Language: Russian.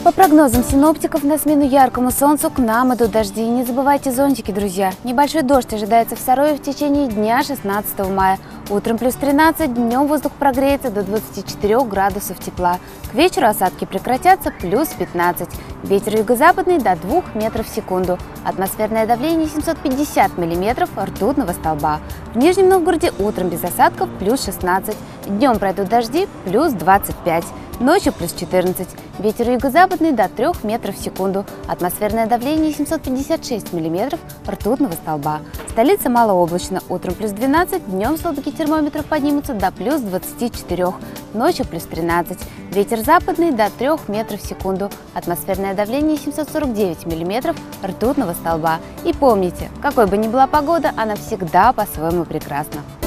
По прогнозам синоптиков, на смену яркому солнцу к нам идут дожди. Не забывайте зонтики, друзья. Небольшой дождь ожидается в Сарове в течение дня 16 мая. Утром плюс 13, днем воздух прогреется до 24 градусов тепла. К вечеру осадки прекратятся, плюс 15. Ветер юго-западный до 2 метров в секунду. Атмосферное давление 750 миллиметров ртутного столба. В Нижнем Новгороде утром без осадков плюс 16. Днем пройдут дожди плюс 25. Ночью плюс 14. Ветер юго-западный до 3 метров в секунду. Атмосферное давление 756 миллиметров ртутного столба. Столица малооблачно. Утром плюс 12, днем столбики термометров поднимутся до плюс 24. Ночью плюс 13. Ветер западный до 3 метров в секунду. Атмосферное давление 749 миллиметров ртутного столба. И помните, какой бы ни была погода, она всегда по-своему прекрасна.